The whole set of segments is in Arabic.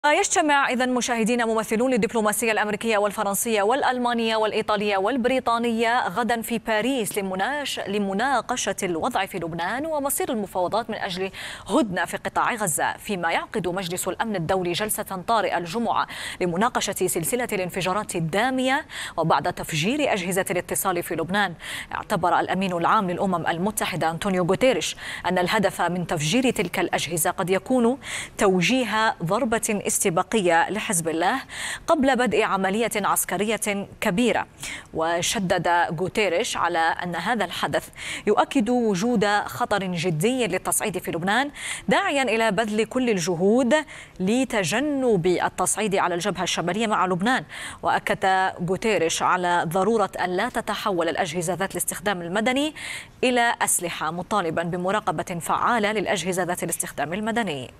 يجتمع إذن مشاهدينا ممثلون للدبلوماسية الأمريكية والفرنسية والألمانية والإيطالية والبريطانية غدا في باريس لمناقشة الوضع في لبنان ومصير المفاوضات من أجل هدنة في قطاع غزة، فيما يعقد مجلس الأمن الدولي جلسة طارئة الجمعة لمناقشة سلسلة الانفجارات الدامية وبعد تفجير أجهزة الاتصال في لبنان. اعتبر الأمين العام للأمم المتحدة أنطونيو غوتيريش أن الهدف من تفجير تلك الأجهزة قد يكون توجيه ضربة استباقية لحزب الله قبل بدء عملية عسكرية كبيرة. وشدد غوتيريش على أن هذا الحدث يؤكد وجود خطر جدي للتصعيد في لبنان، داعيا إلى بذل كل الجهود لتجنب التصعيد على الجبهة الشمالية مع لبنان. وأكد غوتيريش على ضرورة أن لا تتحول الأجهزة ذات الاستخدام المدني إلى أسلحة، مطالبا بمراقبة فعالة للأجهزة ذات الاستخدام المدني.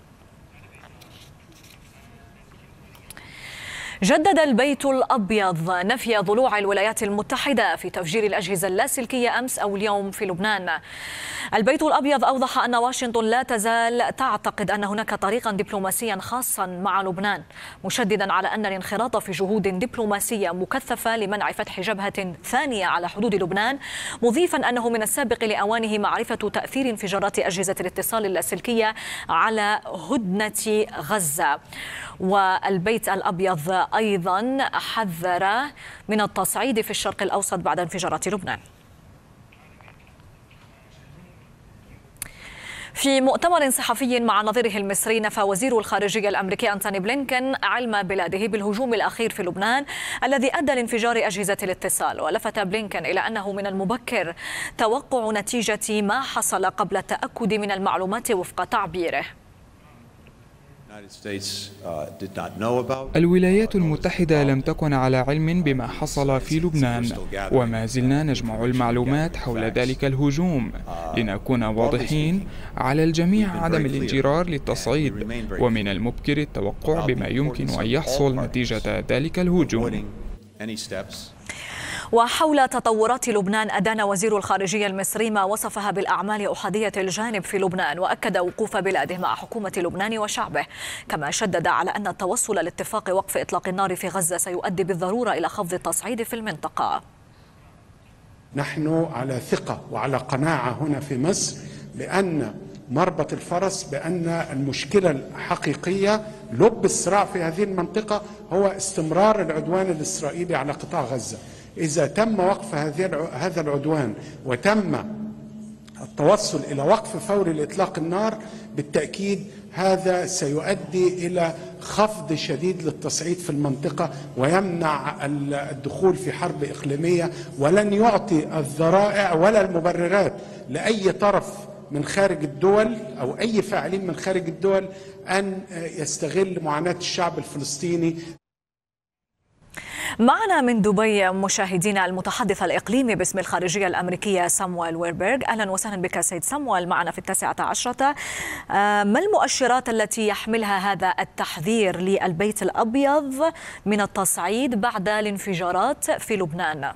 جدد البيت الأبيض نفي ضلوع الولايات المتحدة في تفجير الأجهزة اللاسلكية أمس أو اليوم في لبنان. البيت الأبيض أوضح أن واشنطن لا تزال تعتقد أن هناك طريقا دبلوماسيا خاصا مع لبنان، مشددا على أن الانخراط في جهود دبلوماسية مكثفة لمنع فتح جبهة ثانية على حدود لبنان، مضيفا أنه من السابق لأوانه معرفة تأثير انفجارات أجهزة الاتصال اللاسلكية على هدنة غزة. والبيت الأبيض أيضا حذر من التصعيد في الشرق الأوسط بعد انفجارات لبنان. في مؤتمر صحفي مع نظيره المصري، نفى وزير الخارجية الأمريكي أنتوني بلينكن علم بلاده بالهجوم الأخير في لبنان الذي أدى لانفجار أجهزة الاتصال. ولفت بلينكن إلى أنه من المبكر توقع نتيجة ما حصل قبل التأكد من المعلومات وفق تعبيره. الولايات المتحدة لم تكن على علم بما حصل في لبنان، وما زلنا نجمع المعلومات حول ذلك الهجوم لنكون واضحين. على الجميع عدم الانجرار للتصعيد، ومن المبكر التوقع بما يمكن أن يحصل نتيجة ذلك الهجوم. وحول تطورات لبنان، أدان وزير الخارجية المصري ما وصفها بالأعمال أحادية الجانب في لبنان، وأكد وقوف بلاده مع حكومة لبنان وشعبه، كما شدد على أن التوصل لاتفاق وقف إطلاق النار في غزة سيؤدي بالضرورة إلى خفض التصعيد في المنطقة. نحن على ثقة وعلى قناعة هنا في مصر بأن مربط الفرس، بأن المشكلة الحقيقية لب الصراع في هذه المنطقة هو استمرار العدوان الإسرائيلي على قطاع غزة. إذا تم وقف هذا العدوان وتم التوصل إلى وقف فوري لإطلاق النار، بالتأكيد هذا سيؤدي إلى خفض شديد للتصعيد في المنطقة ويمنع الدخول في حرب إقليمية، ولن يعطي الذرائع ولا المبررات لأي طرف من خارج الدول أو أي فاعلين من خارج الدول أن يستغل معاناة الشعب الفلسطيني. معنا من دبي مشاهدينا المتحدث الإقليمي باسم الخارجية الأمريكية سامويل ويربيرغ. أهلا وسهلا بك سيد سامويل معنا في 19. ما المؤشرات التي يحملها هذا التحذير للبيت الأبيض من التصعيد بعد الانفجارات في لبنان؟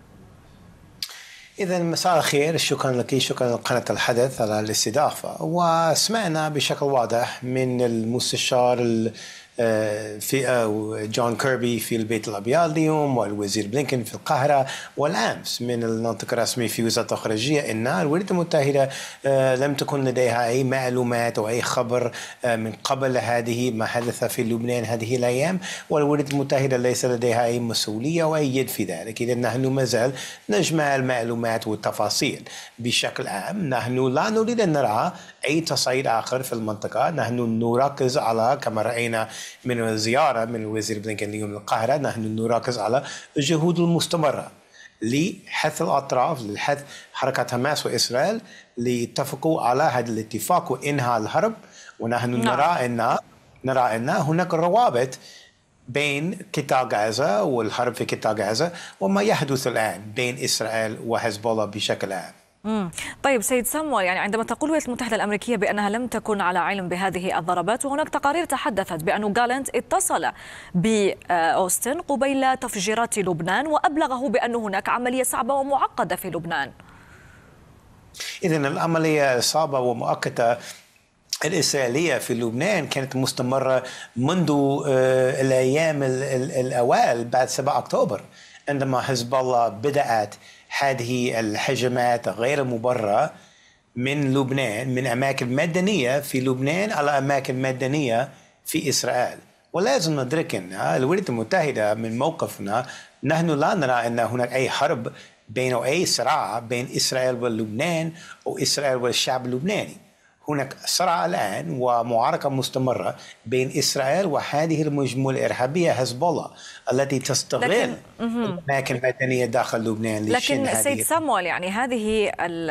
إذا مساء الخير، شكرا لك، شكرا لقناة الحدث على الاستضافة. وسمعنا بشكل واضح من المستشار في جون كيربي في البيت الأبيض اليوم، والوزير بلينكن في القاهرة، والأمس من الناطق الرسمي في وزارة الخارجية أن الولايات المتحدة لم تكن لديها أي معلومات أو أي خبر من قبل هذه ما حدث في لبنان هذه الأيام، والولايات المتحدة ليس لديها أي مسؤولية وأي يد في ذلك. إذا نحن ما زال نجمع المعلومات والتفاصيل بشكل عام. نحن لا نريد أن نرى أي تصعيد آخر في المنطقة. نحن نركز على، كما رأينا من الزيارة من الوزير بلينكن اليوم للقاهرة، نحن نركز على الجهود المستمرة لحث الأطراف، لحث حركة حماس وإسرائيل ليتفقوا على هذا الاتفاق وإنهاء الحرب. ونحن نرى أن هناك روابط بين قطاع غزة والحرب في قطاع غزة وما يحدث الآن بين إسرائيل وحزب الله بشكل عام. طيب سيد سامويل، يعني عندما تقول الولايات المتحدة الأمريكية بأنها لم تكن على علم بهذه الضربات، وهناك تقارير تحدثت بأن جالنت اتصل بأوستن قبيل تفجيرات لبنان وأبلغه بأن هناك عملية صعبة ومعقدة في لبنان. إذن العملية صعبة ومؤقتة الإسرائيلية في لبنان كانت مستمرة منذ الأيام الأوائل بعد 7 أكتوبر، عندما حزب الله بدأت هذه الهجمات غير مبررة من لبنان، من أماكن مدنية في لبنان على أماكن مدنية في إسرائيل. ولازم ندرك أن الولايات المتحدة من موقفنا نحن لا نرى أن هناك أي حرب أو أي صراع بين إسرائيل ولبنان أو إسرائيل والشعب اللبناني. هناك صراع الآن ومعركة مستمرة بين إسرائيل وهذه المجموعة الإرهابية حزب الله التي تستغل الأماكن المدنية داخل لبنان. لكن سيد سامويل، يعني هذه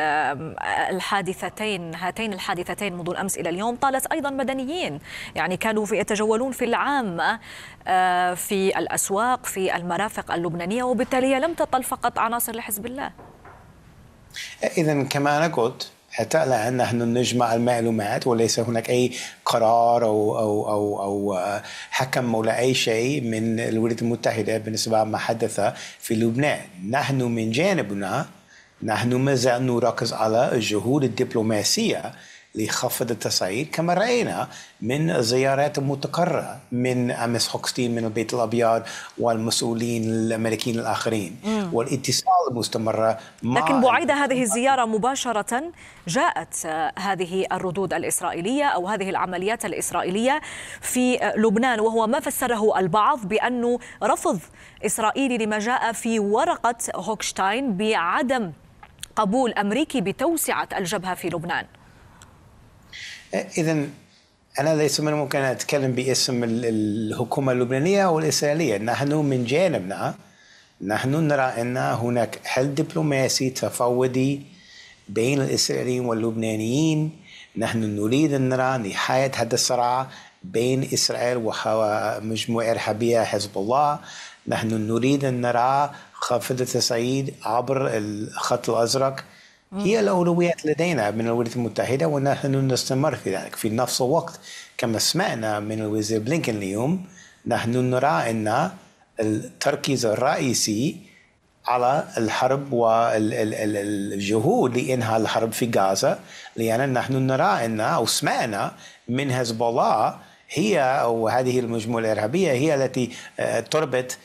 هاتين الحادثتين منذ الأمس إلى اليوم طالت أيضا مدنيين، يعني كانوا يتجولون في العامة في الأسواق في المرافق اللبنانية، وبالتالي لم تطل فقط عناصر لحزب الله. إذا كما أنا قلت حتى الآن نحن نجمع المعلومات وليس هناك أي قرار أو حكم ولا أي شيء من الولايات المتحدة بالنسبة ما حدث في لبنان. نحن من جانبنا نحن ما زلنا نركز على الجهود الدبلوماسية لخفض التصعيد، كما رأينا من الزيارات المتكررة من أمس هوكستين من البيت الأبيض والمسؤولين الأمريكيين الآخرين والاتصال المستمرة لكن بعيد هذه الزيارة مباشرة جاءت هذه الردود الإسرائيلية أو هذه العمليات الإسرائيلية في لبنان، وهو ما فسره البعض بأنه رفض إسرائيلي لما جاء في ورقة هوكشتاين بعدم قبول أمريكي بتوسعة الجبهة في لبنان. إذن أنا ليس من ممكن أن أتكلم باسم الحكومة اللبنانية والإسرائيلية. نحن من جانبنا نحن نرى أن هناك حل دبلوماسي تفاوضي بين الإسرائيليين واللبنانيين. نحن نريد أن نرى نهاية هذا الصراع بين إسرائيل ومجموعة إرهابية حزب الله. نحن نريد أن نرى خفض التصعيد عبر الخط الأزرق. هي الأولويات لدينا من الولايات المتحدة ونحن نستمر في ذلك. في نفس الوقت كما سمعنا من الوزير بلينكن اليوم نحن نرى أن التركيز الرئيسي على الحرب والجهود لإنهاء الحرب في غزة، لأن نحن نرى أن أو سمعنا من حزب الله هي أو هذه المجموعة الإرهابية هي التي تربط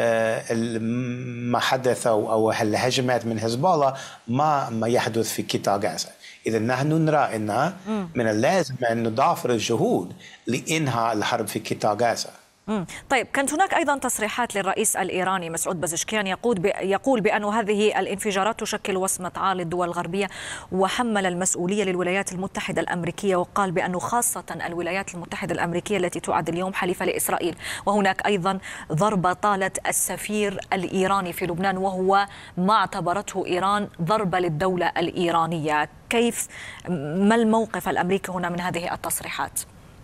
ما حدث أو الهجمات من حزب الله ما يحدث في قطاع غزة. إذا نحن نرى أن من اللازم أن نضاعف الجهود لإنهاء الحرب في قطاع غزة. طيب، كانت هناك أيضا تصريحات للرئيس الإيراني مسعود بزشكيان يقول بأن هذه الانفجارات تشكل وصمة عار للدول الغربية، وحمل المسؤولية للولايات المتحدة الأمريكية، وقال بأنه خاصة الولايات المتحدة الأمريكية التي تعد اليوم حليفة لإسرائيل. وهناك أيضا ضربة طالت السفير الإيراني في لبنان، وهو ما اعتبرته إيران ضربة للدولة الإيرانية. ما الموقف الأمريكي هنا من هذه التصريحات؟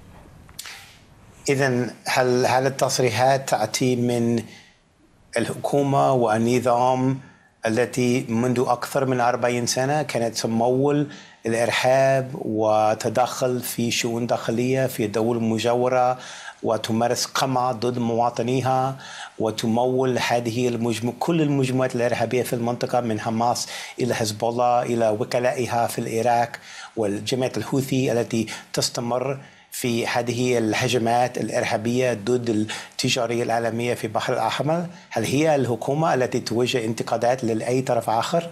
إذن هل التصريحات تأتي من الحكومة والنظام التي منذ أكثر من 40 سنة كانت تمول الإرهاب وتدخل في شؤون داخلية في الدول المجاورة وتمارس قمع ضد مواطنيها وتمول هذه كل المجموعات الإرهابية في المنطقة من حماس إلى حزب الله إلى وكلائها في العراق والجماعة الحوثي التي تستمر في هذه الهجمات الإرهابية ضد التجارية العالمية في البحر الأحمر؟ هل هي الحكومة التي توجه انتقادات لأي طرف آخر؟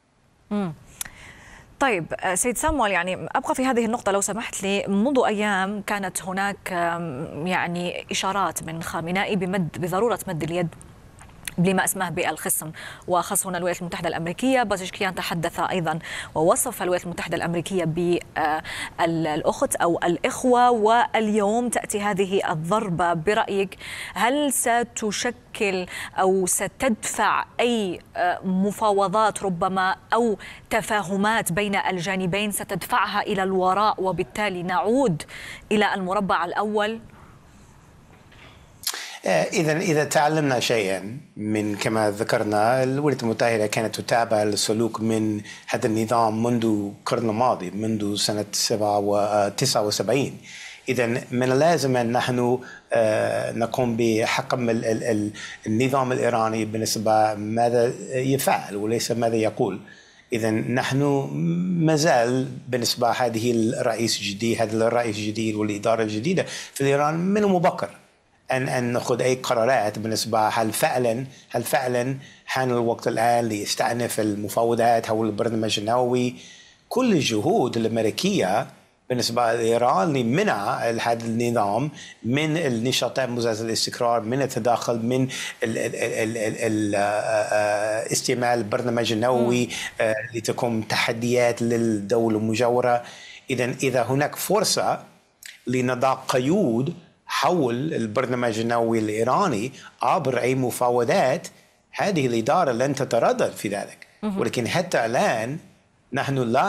طيب سيد سامويل، يعني أبقى في هذه النقطة لو سمحت لي. منذ أيام كانت هناك يعني إشارات من خامنائي بضرورة مد اليد لما اسمه بالخصم، وخاصة هنا الولايات المتحدة الأمريكية. بازشكيان تحدث أيضا ووصف الولايات المتحدة الأمريكية بالأخت أو الإخوة، واليوم تأتي هذه الضربة. برأيك هل ستشكل أو ستدفع أي مفاوضات ربما أو تفاهمات بين الجانبين ستدفعها إلى الوراء وبالتالي نعود إلى المربع الأول؟ إذا تعلمنا شيئا من كما ذكرنا الولايات المتحدة كانت تتابع السلوك من هذا النظام منذ القرن الماضي، منذ سنة 79. إذا من اللازم أن نحن نقوم بحكم النظام الإيراني بالنسبة ماذا يفعل وليس ماذا يقول. إذا نحن مازال بالنسبة هذه الرئيس الجديد، هذا الرئيس الجديد والإدارة الجديدة في إيران من المبكر أن نأخذ أي قرارات بالنسبة هل فعلا حان الوقت الآن ليستأنف المفاوضات حول البرنامج النووي. كل الجهود الأمريكية بالنسبة لإيران لمنع هذا النظام من النشاطات مزعزعة الاستقرار، من التداخل، من استعمال البرنامج النووي لتكون تحديات للدولة المجاورة. إذا هناك فرصة لنضع قيود حول البرنامج النووي الإيراني عبر أي مفاوضات، هذه الإدارة لن تتردد في ذلك. ولكن حتى الآن نحن لا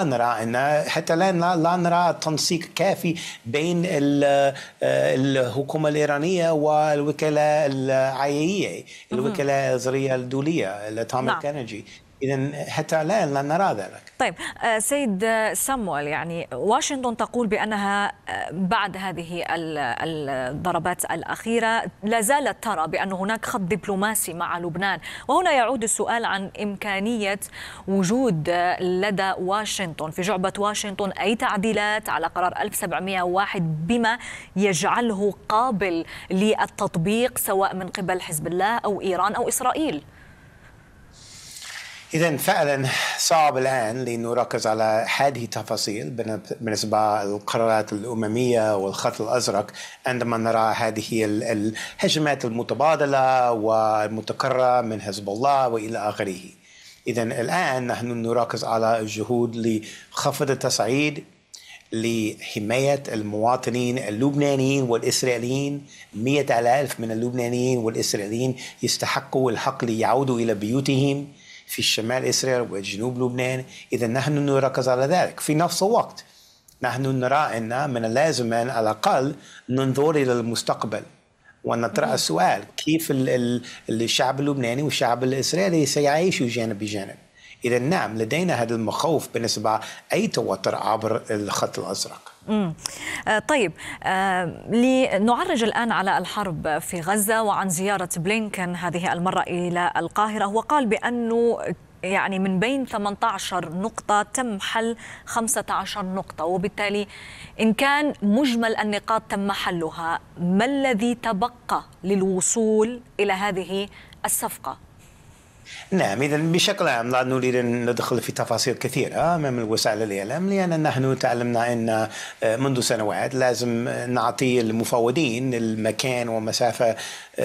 نرى تنسيق كافي بين الحكومة الإيرانية والوكالة العيائية، الوكالة الذرية الدولية الأتوميك إنرجي. إذن حتى الآن لا نرى ذلك. طيب سيد سامويل، يعني واشنطن تقول بأنها بعد هذه الضربات الأخيرة لا زالت ترى بأن هناك خط دبلوماسي مع لبنان، وهنا يعود السؤال عن إمكانية وجود لدى واشنطن في جعبة واشنطن أي تعديلات على قرار 1701 بما يجعله قابل للتطبيق سواء من قبل حزب الله أو إيران أو إسرائيل. إذن فعلا صعب الآن لنركز على هذه التفاصيل بالنسبة للقرارات الأممية والخط الأزرق عندما نرى هذه الهجمات المتبادلة والمتكررة من حزب الله وإلى آخره. إذن الآن نحن نركز على الجهود لخفض التصعيد، لحماية المواطنين اللبنانيين والإسرائيليين. 100,000 من اللبنانيين والإسرائيليين يستحقوا الحق ليعودوا إلى بيوتهم في شمال إسرائيل وجنوب لبنان. إذا نحن نركز على ذلك. في نفس الوقت نحن نرى أن من اللازم على الأقل ننظر إلى المستقبل ونطرح السؤال كيف الشعب اللبناني والشعب الإسرائيلي سيعيشوا جانب بجانب. إذا نعم لدينا هذا المخاوف بالنسبة أي توتر عبر الخط الأزرق. طيب لنعرج الآن على الحرب في غزة وعن زيارة بلينكن هذه المرة إلى القاهرة. هو قال بأنه يعني من بين 18 نقطة تم حل 15 نقطة، وبالتالي إن كان مجمل النقاط تم حلها، ما الذي تبقى للوصول إلى هذه الصفقة؟ نعم، إذا بشكل عام لا نريد أن ندخل في تفاصيل كثيرة أمام وسائل الإعلام، لأن نحن تعلمنا أن منذ سنوات لازم نعطي المفاوضين المكان ومسافة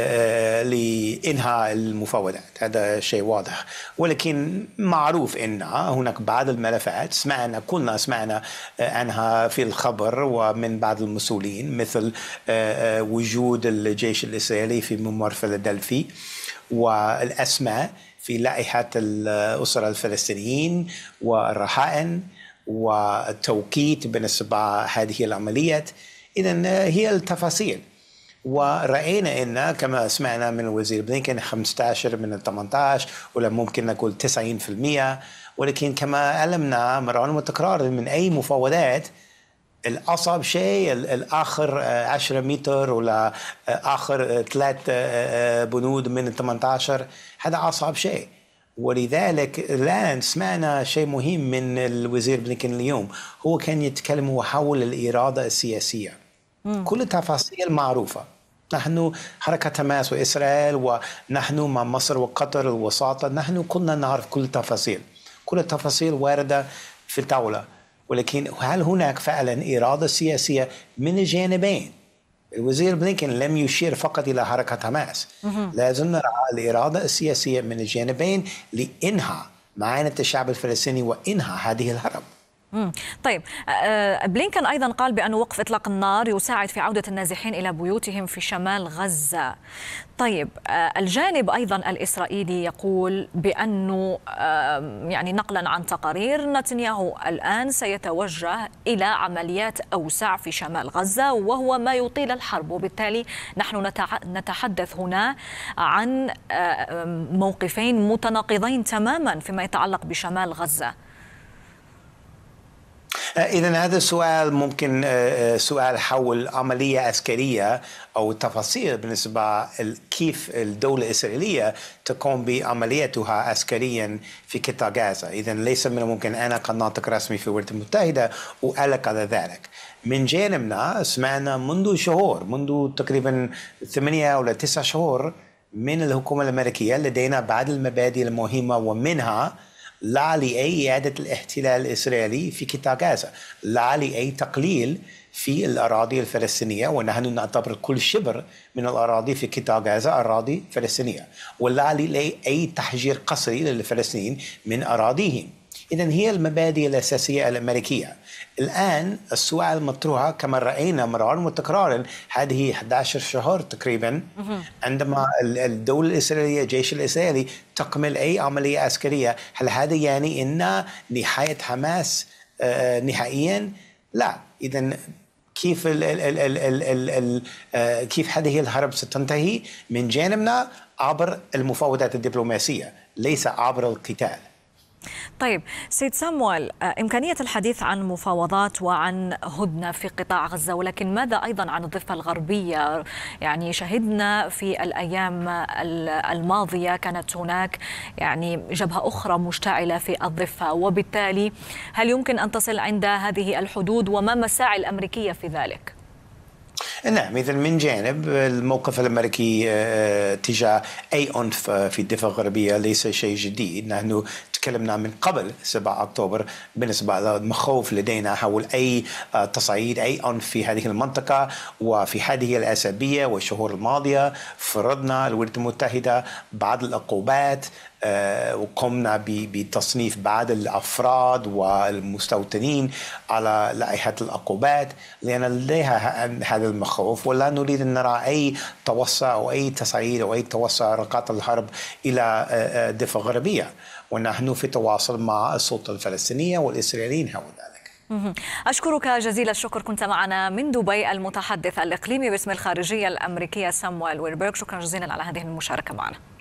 لإنهاء المفاوضات. هذا شيء واضح، ولكن معروف أن هناك بعض الملفات كلنا سمعنا عنها في الخبر ومن بعض المسؤولين، مثل وجود الجيش الإسرائيلي في ممر فيلادلفي والأسماء في لائحة الأسرة الفلسطينيين والرهائن والتوقيت بالنسبة هذه العمليات. إذن هي التفاصيل، ورأينا أن كما سمعنا من الوزير بلينكن 15 من 18 ولا ممكن نقول 90%. ولكن كما علمنا مرارا وتكرارا من أي مفاوضات، الأصعب شيء الآخر 10 متر ولا آخر 3 بنود من 18، هذا أصعب شيء. ولذلك الآن سمعنا شيء مهم من الوزير بلينكن اليوم، هو كان يتكلم حول الإرادة السياسية. كل التفاصيل معروفة. نحن حركة حماس وإسرائيل ونحن مع مصر وقطر الوساطة، نحن كنا نعرف كل التفاصيل، كل التفاصيل واردة في الطاولة. ولكن هل هناك فعلا إرادة سياسية من الجانبين؟ الوزير بلينكن لم يشير فقط إلى حركة حماس، لازم نرى الإرادة السياسية من الجانبين لإنهاء معاناة الشعب الفلسطيني وإنهاء هذه الحرب. طيب بلينكن أيضا قال بأن وقف إطلاق النار يساعد في عودة النازحين إلى بيوتهم في شمال غزة. طيب الجانب أيضا الإسرائيلي يقول بأنه يعني نقلا عن تقارير نتنياهو الآن سيتوجه إلى عمليات أوسع في شمال غزة، وهو ما يطيل الحرب. وبالتالي نحن نتحدث هنا عن موقفين متناقضين تماما فيما يتعلق بشمال غزة. إذا هذا السؤال ممكن سؤال حول عملية عسكرية أو تفاصيل بالنسبة كيف الدولة الإسرائيلية تقوم بعملياتها عسكريا في قطاع غزة. إذا ليس من الممكن أنا كناطق رسمي في الولايات المتحدة أعلق على ذلك. من جانبنا سمعنا منذ شهور، منذ تقريبا 8 أو 9 شهور من الحكومة الأمريكية لدينا بعض المبادئ المهمة، ومنها لا لأي إعادة الاحتلال الإسرائيلي في قطاع غزة، لا لأي تقليل في الأراضي الفلسطينية، ونحن نعتبر كل شبر من الأراضي في قطاع غزة أراضي فلسطينية، ولا لأي تحجير قسري للفلسطينيين من أراضيهم. إذن هي المبادئ الأساسية الأمريكية. الآن السؤال المطروحة كما رأينا مرارا وتكرارا هذه 11 شهر تقريبا عندما الدولة الإسرائيلية الجيش الإسرائيلي تكمل أي عملية عسكرية، هل هذا يعني أن نهاية حماس نهائيا؟ لا. إذن كيف كيف هذه الحرب ستنتهي؟ من جانبنا عبر المفاوضات الدبلوماسية، ليس عبر القتال. طيب سيد سامويل، إمكانية الحديث عن مفاوضات وعن هدنة في قطاع غزة، ولكن ماذا أيضا عن الضفة الغربية؟ يعني شهدنا في الأيام الماضية كانت هناك يعني جبهة أخرى مشتعلة في الضفة، وبالتالي هل يمكن أن تصل عند هذه الحدود، وما مساعي الأمريكية في ذلك؟ نعم، إذا من جانب الموقف الأمريكي تجاه أي عنف في الضفة الغربية ليس شيء جديد. نحن تكلمنا من قبل 7 أكتوبر بالنسبة للمخاوف لدينا حول أي تصعيد أي عنف في هذه المنطقة. وفي هذه الأسابيع والشهور الماضية فرضنا الولايات المتحدة بعض العقوبات، وقمنا بتصنيف بعض الأفراد والمستوطنين على لائحة العقوبات، لأن لديها هذا المخاوف، ولا نريد أن نرى أي توسع أو أي تصعيد أو أي توسع رقعة الحرب إلى الضفة الغربية. ونحن في تواصل مع السلطة الفلسطينية والإسرائيليين حول ذلك. أشكرك جزيل الشكر، كنت معنا من دبي المتحدث الإقليمي باسم الخارجية الأمريكية سامويل ويربيرغ. شكرا جزيلا على هذه المشاركة معنا.